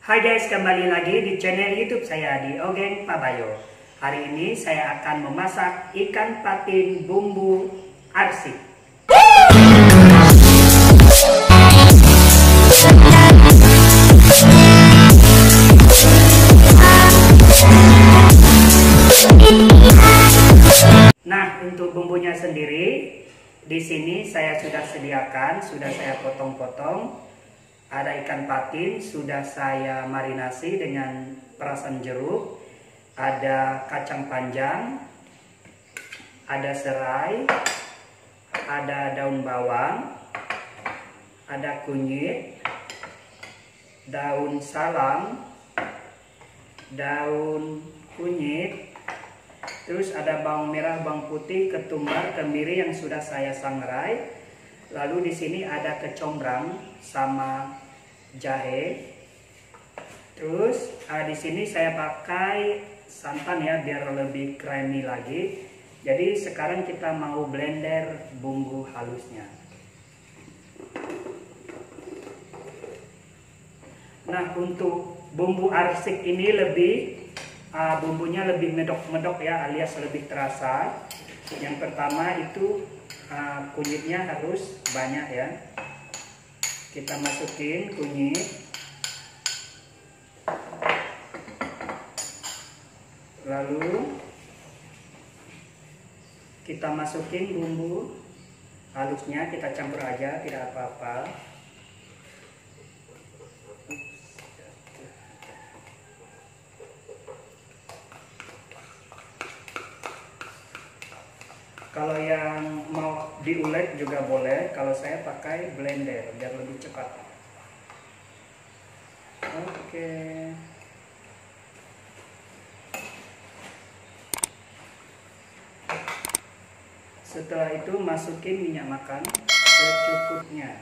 Hai guys, kembali lagi di channel YouTube saya di Ogeng Pabayo. Hari ini saya akan memasak ikan patin bumbu arsik. Nah, untuk bumbunya sendiri di sini saya sudah sediakan, sudah saya potong-potong. Ada ikan patin, sudah saya marinasi dengan perasan jeruk. Ada kacang panjang, ada serai, ada daun bawang, ada kunyit, daun salam, daun kunyit, terus ada bawang merah, bawang putih, ketumbar, kemiri yang sudah saya sangrai. Lalu di sini ada kecombrang sama jahe. Terus di sini saya pakai santan ya biar lebih creamy lagi. Jadi sekarang kita mau blender bumbu halusnya. Nah, untuk bumbu arsik ini bumbunya lebih medok-medok ya, alias lebih terasa. Yang pertama itu kunyitnya harus banyak ya. Kita masukin kunyit, lalu kita masukin bumbu halusnya, kita campur aja, tidak apa-apa. Kalau yang mau diulek juga boleh, kalau saya pakai blender biar lebih cepat. Oke. Setelah itu masukin minyak makan secukupnya.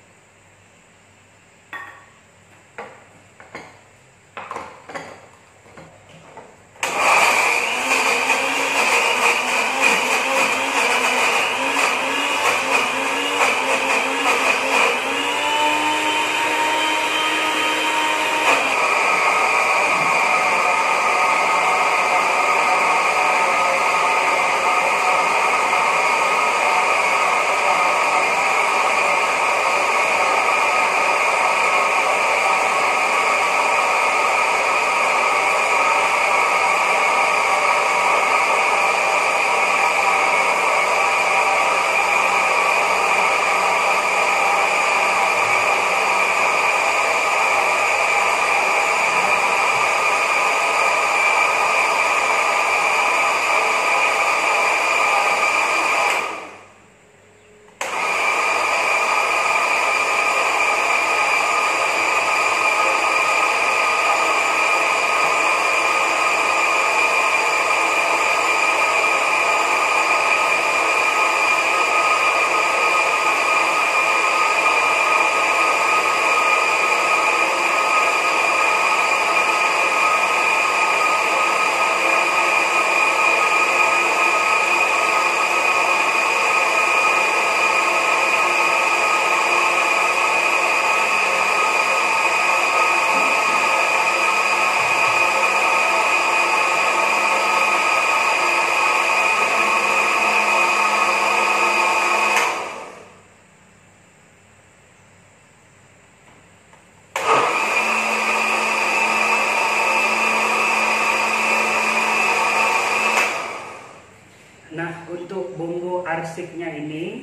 Nah, untuk bumbu arsiknya ini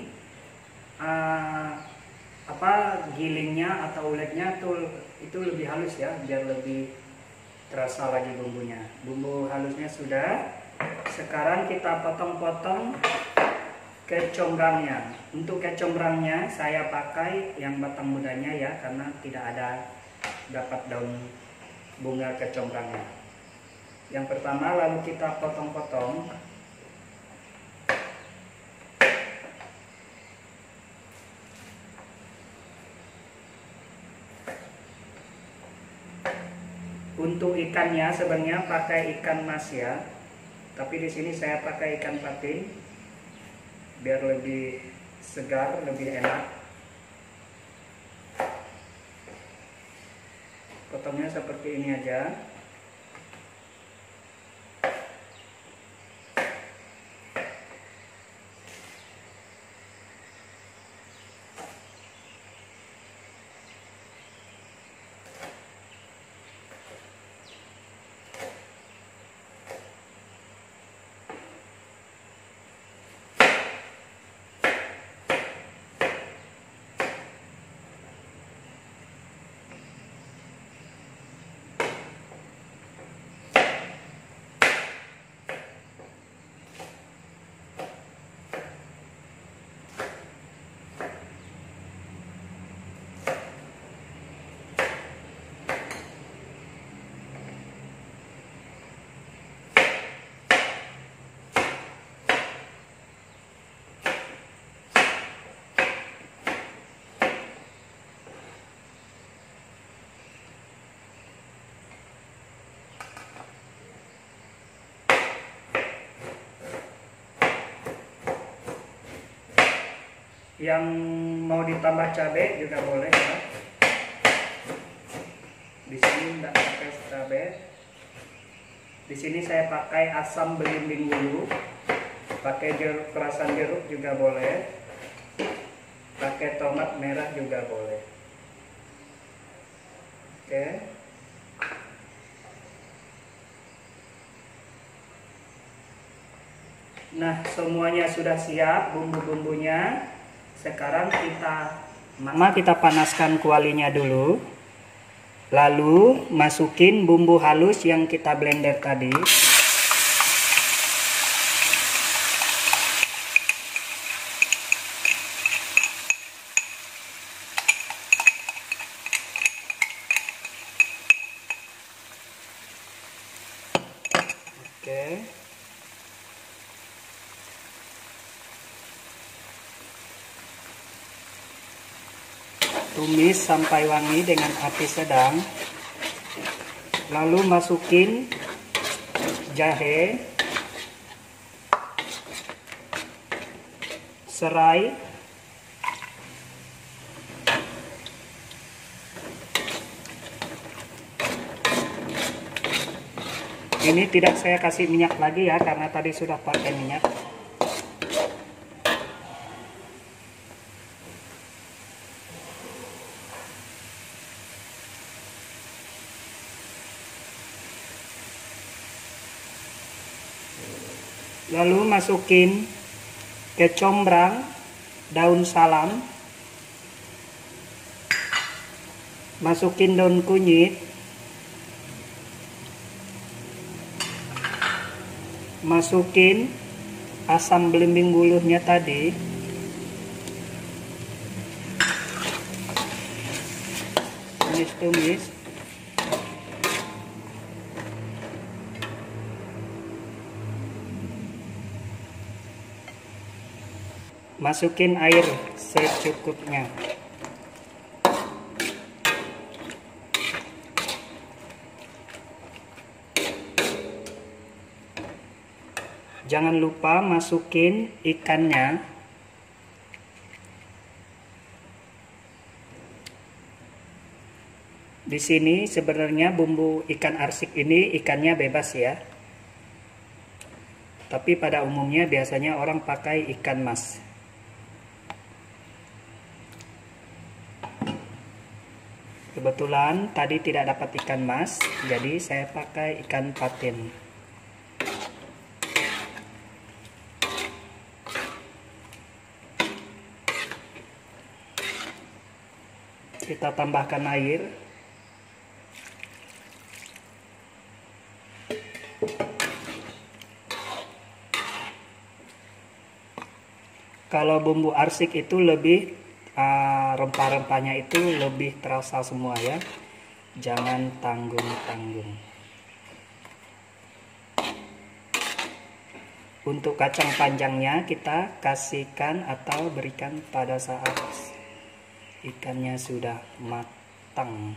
gilingnya atau uleknya itu lebih halus ya, biar lebih terasa lagi bumbunya. Bumbu halusnya sudah. Sekarang kita potong-potong kecombrangnya. Untuk kecombrangnya saya pakai yang batang mudanya ya, karena tidak ada dapat daun bunga kecombrangnya. Yang pertama lalu kita potong-potong. Untuk ikannya sebenarnya pakai ikan mas ya, tapi di sini saya pakai ikan patin biar lebih segar, lebih enak. potongnya seperti ini aja. Yang mau ditambah cabai juga boleh ya. Di sini tidak pakai cabai. Di sini saya pakai asam belimbing wulu. Pakai perasan jeruk juga boleh. Pakai tomat merah juga boleh. Oke. Nah, semuanya sudah siap bumbu-bumbunya. Sekarang kita panaskan kualinya dulu. Lalu masukin bumbu halus yang kita blender tadi. Oke. Tumis sampai wangi dengan api sedang. Lalu masukin jahe, serai, ini tidak saya kasih minyak lagi ya karena tadi sudah pakai minyak. Lalu masukin kecombrang, daun salam, masukin daun kunyit, masukin asam belimbing bulunya tadi, tumis-tumis. Masukin air secukupnya. Jangan lupa masukin ikannya. Di sini sebenarnya bumbu ikan arsik ini ikannya bebas ya. Tapi pada umumnya biasanya orang pakai ikan mas. Kebetulan tadi tidak dapat ikan mas, jadi saya pakai ikan patin. Kita tambahkan air. Kalau bumbu arsik itu lebih rempah-rempahnya itu lebih terasa semua ya. Jangan tanggung-tanggung. Untuk kacang panjangnya kita kasihkan atau berikan pada saat ikannya sudah matang.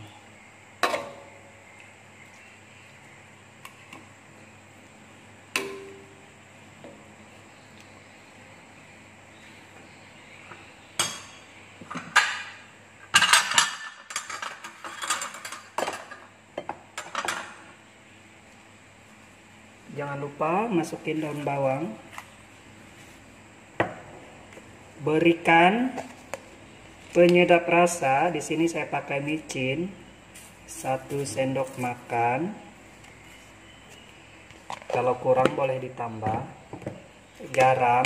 Jangan lupa masukin daun bawang. Berikan penyedap rasa. Di sini saya pakai micin 1 sendok makan. Kalau kurang boleh ditambah. Garam.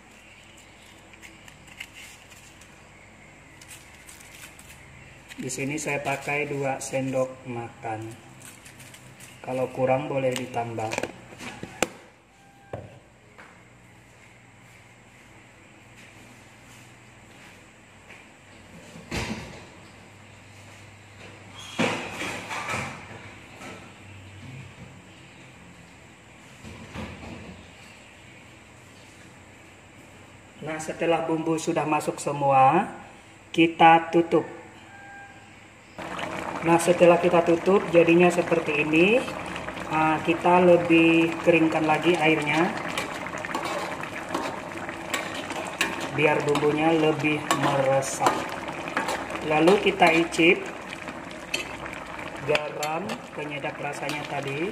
Di sini saya pakai 2 sendok makan. Kalau kurang boleh ditambah. Nah, setelah bumbu sudah masuk semua, kita tutup. Nah, setelah kita tutup, jadinya seperti ini. Kita lebih keringkan lagi airnya, biar bumbunya lebih meresap. Lalu kita icip garam, penyedap rasanya tadi.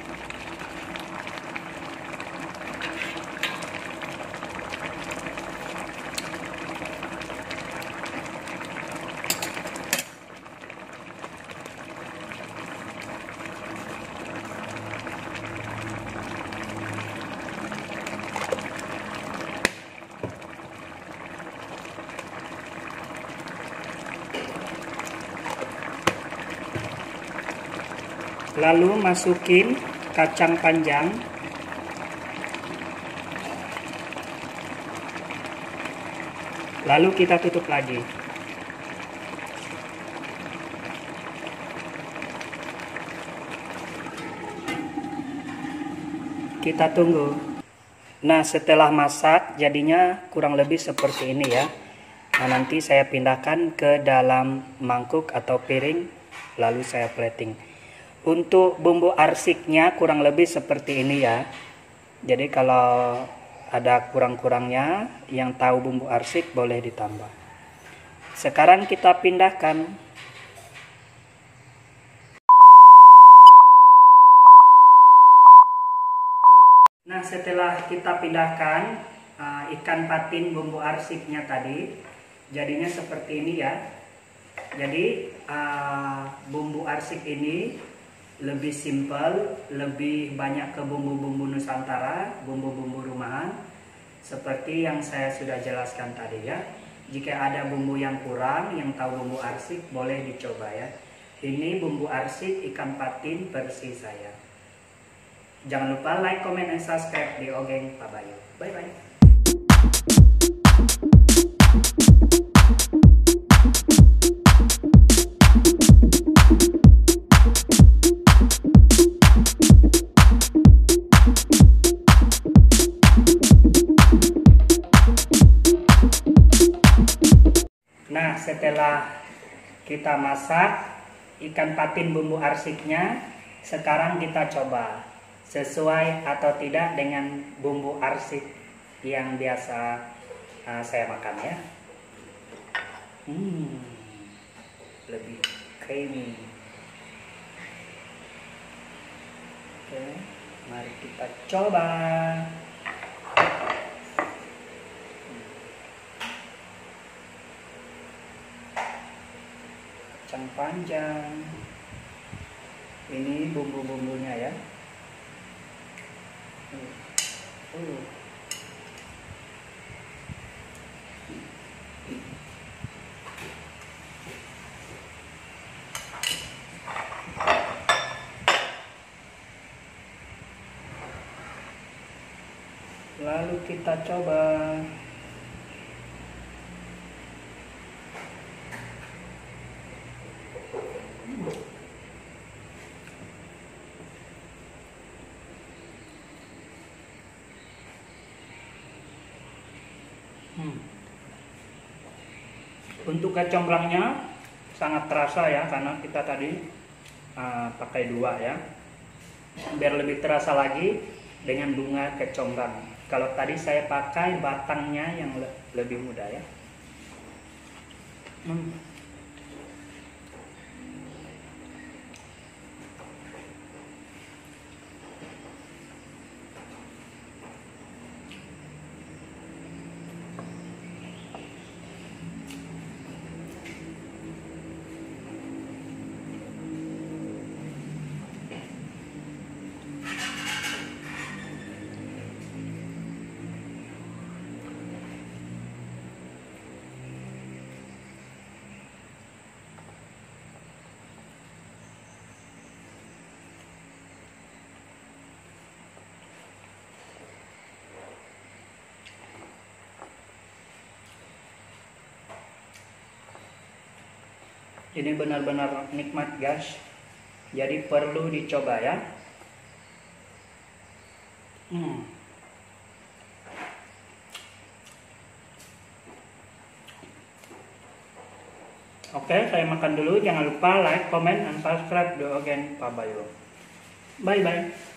Lalu masukin kacang panjang. Lalu kita tutup lagi. Kita tunggu. Nah, setelah masak jadinya kurang lebih seperti ini ya. Nah, nanti saya pindahkan ke dalam mangkuk atau piring, lalu saya plating. Untuk bumbu arsiknya kurang lebih seperti ini ya. Jadi kalau ada kurang-kurangnya, yang tahu bumbu arsik boleh ditambah. Sekarang kita pindahkan. Nah, setelah kita pindahkan ikan patin bumbu arsiknya tadi, jadinya seperti ini ya. Jadi bumbu arsik ini lebih simpel, lebih banyak ke bumbu-bumbu Nusantara, bumbu-bumbu rumahan, seperti yang saya sudah jelaskan tadi ya. Jika ada bumbu yang kurang, yang tahu bumbu arsik boleh dicoba ya. Ini bumbu arsik ikan patin versi saya. Jangan lupa like, comment, dan subscribe di Ogeng Pabayo. Bye-bye. Nah, setelah kita masak ikan patin bumbu arsiknya, sekarang kita coba sesuai atau tidak dengan bumbu arsik yang biasa saya makan ya. Lebih creamy. Oke, mari kita coba. Kacang panjang, ini bumbu-bumbunya ya. Lalu kita coba. Untuk kecombrangnya sangat terasa ya, karena kita tadi pakai 2 ya. Biar lebih terasa lagi dengan bunga kecombrang. Kalau tadi saya pakai batangnya yang lebih muda ya. Ini benar-benar nikmat guys. Jadi perlu dicoba ya. Oke, saya makan dulu. Jangan lupa like, comment, and subscribe. Do again, Pak Bayu. Bye bye.